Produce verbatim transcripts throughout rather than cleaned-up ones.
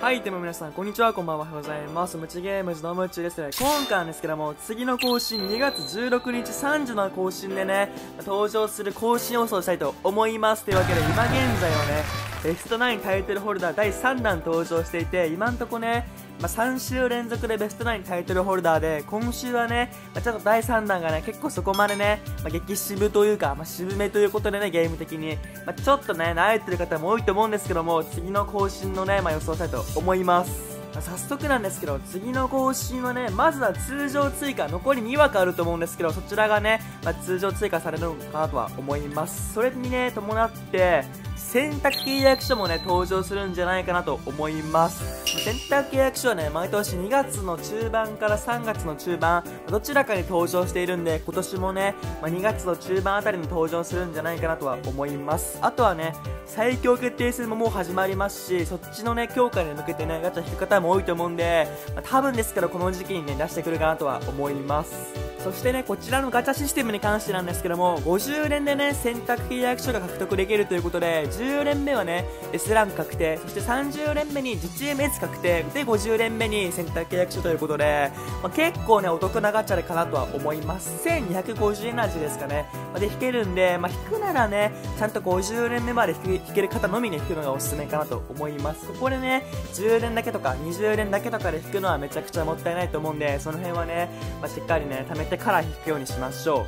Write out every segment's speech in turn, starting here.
はい、でも皆さん、こんにちは、こんばんは、おはようございます。ムチゲームズのムチですね。今回なんですけども、次の更新、にがつじゅうろくにちさんじの更新でね、登場する更新予想したいと思います。というわけで、今現在はね、ベストナインタイトルホルダーだいさんだん登場していて、今んとこね、まあ、さんしゅう連続でベストナインタイトルホルダーで、今週はね、まあ、ちょっとだいさんだんがね、結構そこまでね、まあ、激渋というか、まあ、渋めということでね、ゲーム的に、まあ、ちょっとね、慣れてる方も多いと思うんですけども、次の更新のね、まあ、予想したいと思います。まあ、早速なんですけど、次の更新はね、まずは通常追加、残りにわかあると思うんですけど、そちらがね、まあ、通常追加されるのかなとは思います。それにね、伴って、選択契約書もね、登場するんじゃないかなと思います。選択契約書はね、毎年にがつの中盤からさんがつの中盤、どちらかに登場しているんで、今年もね、まあ、にがつの中盤あたりに登場するんじゃないかなとは思います。あとはね、最強決定戦ももう始まりますし、そっちのね、強化に向けてね、ガチャ引く方も多いと思うんで、まあ、多分ですけど、この時期にね、出してくるかなとは思います。そしてね、こちらのガチャシステムに関してなんですけども、ごじゅうれんでね、選択契約書が獲得できるということで、じゅうれんめはね、S ランク確定、そしてさんじゅうれんめに自チーム S 確定、で、ごじゅうれんめに選択契約書ということで、まあ、結構ね、お得なガチャでかなとは思います。せんにひゃくごじゅうえん味ですかね。まあ、で、引けるんで、まあ、引くならね、ちゃんとごじゅうれんめまで引ける方のみに引くのがおすすめかなと思います。ここでね、じゅうれんだけとかにじゅうれんだけとかで引くのはめちゃくちゃもったいないと思うんで、その辺はね、まあ、しっかりね、貯めてから引くようにしましょう。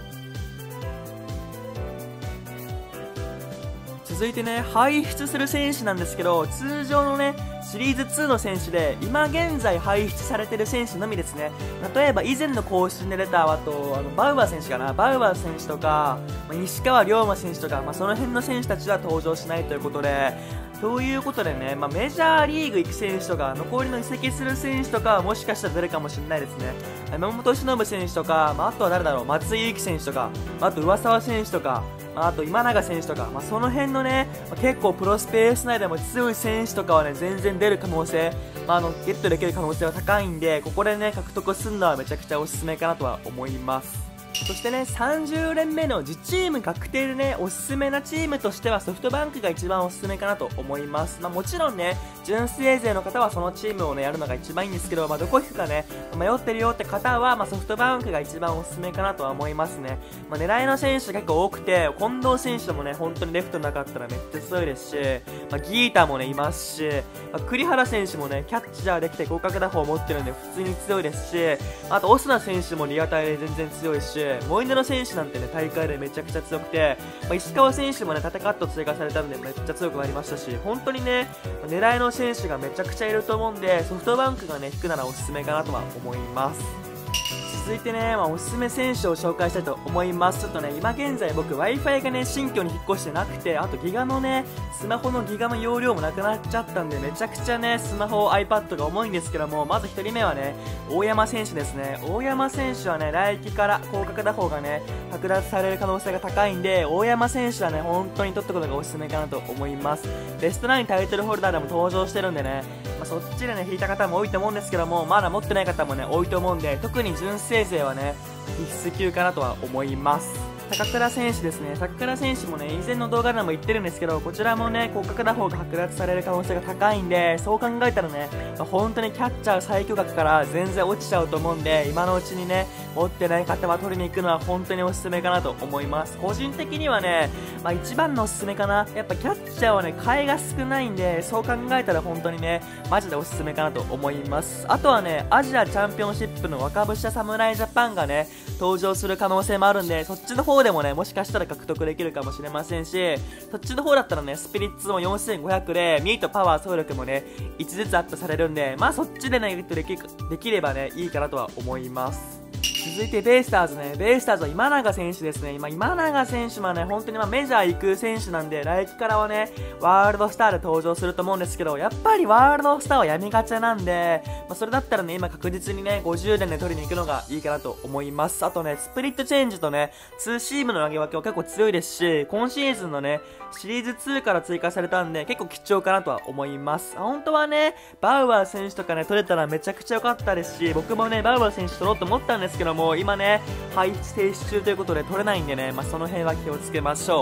続いてね、輩出する選手なんですけど、通常のね、シリーズツーの選手で、今現在輩出されている選手のみですね。例えば以前の更新で出た、あと、あの、バウアー選手かな、バウアー選手とか、まあ、西川龍馬選手とか、まあ、その辺の選手たちは登場しないということで、ということでね、まあ、メジャーリーグ行く選手とか、残りの移籍する選手とかはもしかしたら出るかもしれないですね。山本由伸選手とか、まあ、あとは誰だろう、松井裕樹選手とか、まあ、あと上沢選手とか、まあ、あと今永選手とか、まあ、その辺のね、まあ、結構プロスペース内でも強い選手とかはね、全然出る可能性、まあ、あの、ゲットできる可能性は高いんで、ここでね、獲得するのはめちゃくちゃおすすめかなとは思います。そしてね、さんじゅうれんめの自チーム確定でね、おすすめなチームとしてはソフトバンクが一番おすすめかなと思います。まあもちろんね、純正勢の方はそのチームをね、やるのが一番いいんですけど、まあどこ引くかね、迷ってるよって方は、まあソフトバンクが一番おすすめかなとは思いますね。まあ狙いの選手結構多くて、近藤選手もね、本当にレフトなかったらめっちゃ強いですし、まあギータもね、いますし、まあ、栗原選手もね、キャッチャーできて合格打法を持ってるんで普通に強いですし、あとオスナ選手もリアタイで全然強いし、モイネロ選手なんてね、大会でめちゃくちゃ強くて、まあ、石川選手もね、縦カット追加されたんでめっちゃ強くなりましたし、本当にね、狙いの選手がめちゃくちゃいると思うんで、ソフトバンクがね、引くならおすすめかなとは思います。続いてね、まあ、おすすめ選手を紹介したいと思います。ちょっとね、今現在僕 Wi-Fi がね、新居に引っ越してなくて、あとギガのね、スマホのギガの容量もなくなっちゃったんで、めちゃくちゃね、スマホ iPad が重いんですけども、まずひとりめはね、大山選手ですね。大山選手はね、来季から広角打法がね、剥奪される可能性が高いんで、大山選手はね、本当に取ったことがおすすめかなと思います。ベストナインタイトルホルダーでも登場してるんでね、まあ、そっちでね、引いた方も多いと思うんですけども、まだ持ってない方もね、多いと思うんで、特に純正勢はね、必須級かなとは思います。高倉選手ですね。高倉選手もね、以前の動画でも言ってるんですけど、こちらもね、広角打法が剥奪される可能性が高いんで、そう考えたらね、まあ、本当にキャッチャー最強額から全然落ちちゃうと思うんで、今のうちにね、持ってない方は取りに行くのは本当におすすめかなと思います。個人的にはね、まあ一番のおすすめかな。やっぱキャッチャーはね、替えが少ないんで、そう考えたら本当にね、マジでおすすめかなと思います。あとはね、アジアチャンピオンシップの若武者侍ジャパンがね、登場する可能性もあるんで、そっちの方でもね、もしかしたら獲得できるかもしれませんし、そっちの方だったらね、スピリッツもよんせんごひゃくで、ミート、パワー、走力もね、いちずつアップされるんで、まあそっちでね、ゲットでき、できればね、いいかなとは思います。続いてベイスターズね。ベイスターズは今永選手ですね。今、今永選手はね、本当にまあメジャー行く選手なんで、来季からはね、ワールドスターで登場すると思うんですけど、やっぱりワールドスターはやみがちなんで、まあ、それだったらね、今確実にね、ごじゅうねんで取りに行くのがいいかなと思います。あとね、スプリットチェンジとね、ツーシームの投げ分けは結構強いですし、今シーズンのね、シリーズツーから追加されたんで、結構貴重かなとは思います。本当はね、バウアー選手とかね、取れたらめちゃくちゃ良かったですし、僕もね、バウアー選手取ろうと思ったんですけども、今ね、配置停止中ということで取れないんでね、まあ、その辺は気をつけましょう。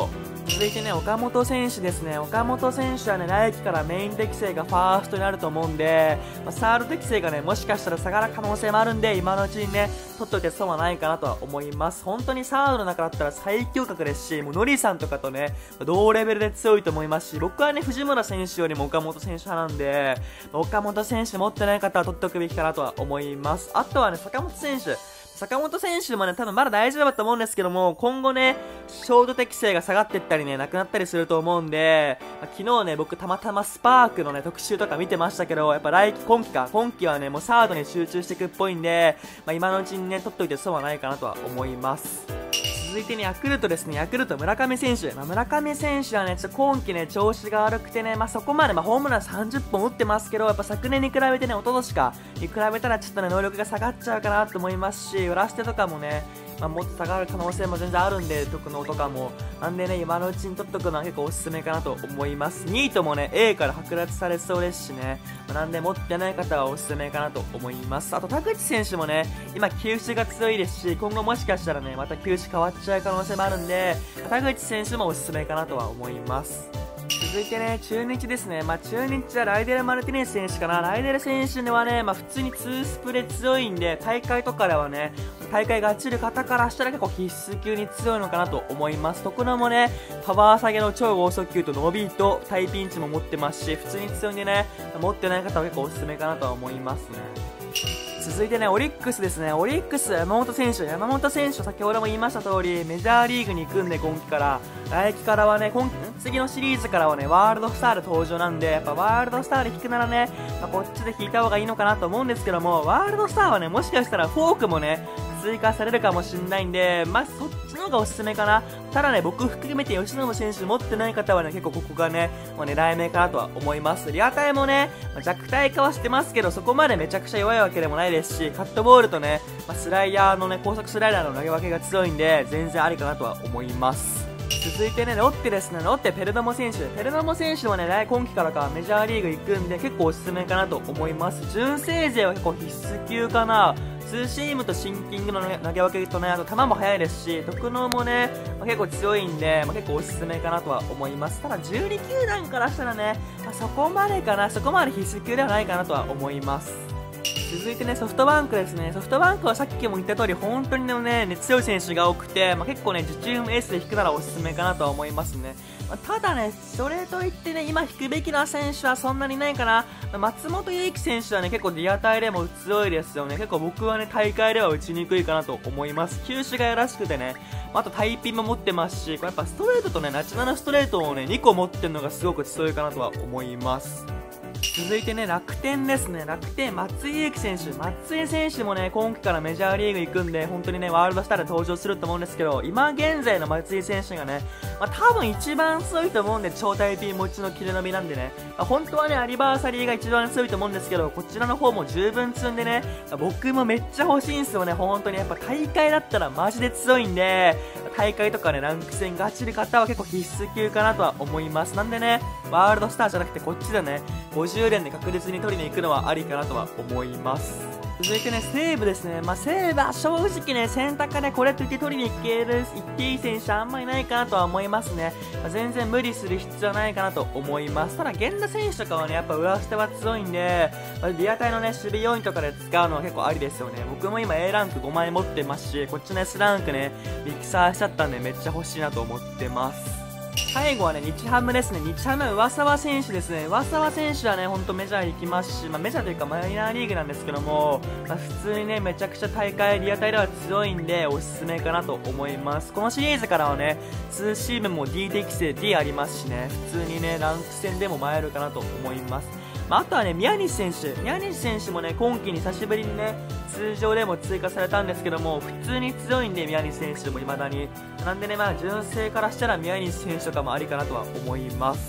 続いてね、岡本選手ですね。岡本選手はね、来季からメイン適性がファーストになると思うんで、まあ、サード適性がね、もしかしたら下がる可能性もあるんで、今のうちにね、取っておいて損はないかなとは思います。本当にサードの中だったら最強格ですし、もうノリさんとかとね、同レベルで強いと思いますし、僕はね、藤村選手よりも岡本選手派なんで、岡本選手持ってない方は取っておくべきかなとは思います。あとはね、坂本選手。坂本選手もね、多分まだ大丈夫だと思うんですけども、今後ね、ショート適性が下がっていったりね、なくなったりすると思うんで、まあ、昨日ね、僕たまたまスパークのね、特集とか見てましたけど、やっぱ来季、今季か、今季はね、もうサードに集中していくっぽいんで、まあ、今のうちにね、取っといて損はないかなとは思います。続いてね、ヤクルトですね、ヤクルト村上選手。まあ、村上選手はね、ちょっと今季ね、調子が悪くてね、まあ、そこまで、まあ、ホームランさんじゅっぽん打ってますけど、やっぱ昨年に比べてね、一昨年か、に比べたらちょっとね、能力が下がっちゃうかなと思いますし、裏捨てとかもね、まあ、もっと下がる可能性も全然あるんで、特能とかも。なんでね、今のうちに取っとくのは結構おすすめかなと思います。ニートもね、A から剥奪されそうですしね。まあ、なんで持ってない方はおすすめかなと思います。あと、田口選手もね、今球種が強いですし、今後もしかしたらね、また球種変わっちゃう可能性もあるんで、田口選手もおすすめかなとは思います。続いてね、中日ですね。まあ、中日はライデル・マルティネス選手かな。ライデル選手はね、まあ、普通にツースプレ強いんで、大会とかではね、大会が落ちる方からしたら結構必須級に強いのかなと思います。徳野もね、パワー下げの超剛速球と伸びとタイピンチも持ってますし、普通に強いんでね、持ってない方は結構おすすめかなとは思いますね。続いてね、オリックスですね。オリックス、山本選手。山本選手、先ほども言いました通り、メジャーリーグに行くんで、今季から。来季からはね、今次のシリーズからはね、ワールドスターで登場なんで、やっぱワールドスターで引くならね、まあ、こっちで引いた方がいいのかなと思うんですけども、ワールドスターはね、もしかしたらフォークもね、追加されるかもしれないんで、まあ、そっちの方がおすすめかな。ただね、僕含めて吉野選手持ってない方はね、結構ここがね、まあ、狙い目かなとは思います。リアタイもね、まあ、弱体化はしてますけど、そこまでめちゃくちゃ弱いわけでもないですし、カットボールとね、まあ、スライダーのね、高速スライダーの投げ分けが強いんで、全然ありかなとは思います。続いてね、ロッテですね。ロッテ、ペルドモ選手。ペルドモ選手はね、来今季からかメジャーリーグ行くんで、結構おすすめかなと思います。純正勢は結構必須級かな。ツーシームとシンキングの投げ分けとね、あと球も速いですし、特能もね、まあ、結構強いんで、まあ、結構おすすめかなとは思います。ただ、じゅうに球団からしたらね、まあ、そこまでかな、そこまで必須級ではないかなとは思います。続いてね、ソフトバンクですね。ソフトバンクはさっきも言った通り、本当にね、ね強い選手が多くて、まあ、結構ね、受注エースで引くならおすすめかなとは思いますね。まあ、ただね、それといってね、今引くべきな選手はそんなにないかな。まあ、松本祐樹選手はね、結構リアタイでも強いですよね。結構僕はね、大会では打ちにくいかなと思います。球種がよろしくてね、まあ、あとタイピンも持ってますし、これやっぱストレートとね、ナチュラルストレートをね、にこ持ってるのがすごく強いかなとは思います。続いてね、楽天ですね。楽天、松井裕樹選手。松井選手もね、今季からメジャーリーグ行くんで、本当にね、ワールドスターで登場すると思うんですけど、今現在の松井選手がね、まあ、多分一番強いと思うんで、超タイピン持ちの切れ伸びなんでね、まあ、本当はね、アニバーサリーが一番強いと思うんですけど、こちらの方も十分積んでね、僕もめっちゃ欲しいんですよね、本当に。やっぱ大会だったらマジで強いんで、大会とかね、ランク戦が走る方は結構必須級かなとは思います。なんでね、ワールドスターじゃなくてこっちでね、ごじゅう連で確実に取りに行くのはありかなとは思います。続いてね、西武ですね。まあ、西武は正直ね、選択でこれといって取りに行ける、行っていい選手あんまりないかなとは思いますね。まあ、全然無理する必要はないかなと思います。ただ、源田選手とかはね、やっぱ上捨ては強いんで、まあ、リアタイのね、守備要員とかで使うのは結構ありですよね。僕も今 A ランクごまい持ってますし、こっちの S ランクね、ミキサーしちゃったんでめっちゃ欲しいなと思ってます。最後はね、日ハムですね。日ハムは上沢選手ですね。上沢選手はね、ほんとメジャー行きますし、まあ、メジャーというかマイナーリーグなんですけども、まあ、普通にね、めちゃくちゃ大会、リアタイでは強いんで、おすすめかなと思います。このシリーズからはね、ツーシームも D 適正 D ありますしね、普通にね、ランク戦でも参るかなと思います。まあ、あとはね、宮西選手。宮西選手もね、今季に久しぶりにね、通常でも追加されたんですけども、普通に強いんで、宮西選手も未だに。なんでね、まあ、純正からしたら宮西選手とかもありかなとは思います。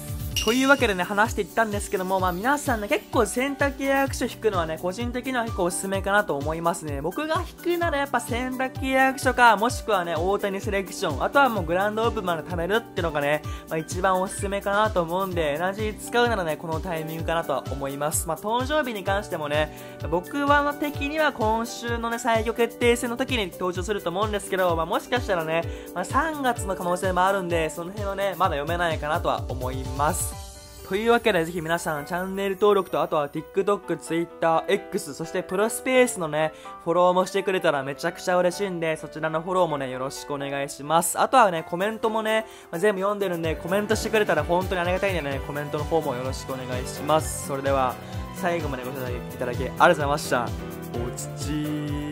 というわけでね、話していったんですけども、まあ皆さんね、結構選択契約書引くのはね、個人的には結構おすすめかなと思いますね。僕が引くならやっぱ選択契約書か、もしくはね、大谷セレクション、あとはもうグランドオープンまで貯めるっていうのがね、まあ一番おすすめかなと思うんで、エナジー使うならね、このタイミングかなとは思います。まあ登場日に関してもね、僕は的には今週のね、最強決定戦の時に登場すると思うんですけど、まあもしかしたらね、まあさんがつの可能性もあるんで、その辺はね、まだ読めないかなとは思います。というわけでぜひ皆さんチャンネル登録とあとは TikTok、Twitter、X そしてプロスペースのねフォローもしてくれたらめちゃくちゃ嬉しいんでそちらのフォローもねよろしくお願いします。あとはねコメントもね、まあ、全部読んでるんでコメントしてくれたら本当にありがたいんでねコメントの方もよろしくお願いします。それでは最後までご視聴いただきありがとうございました。おちちー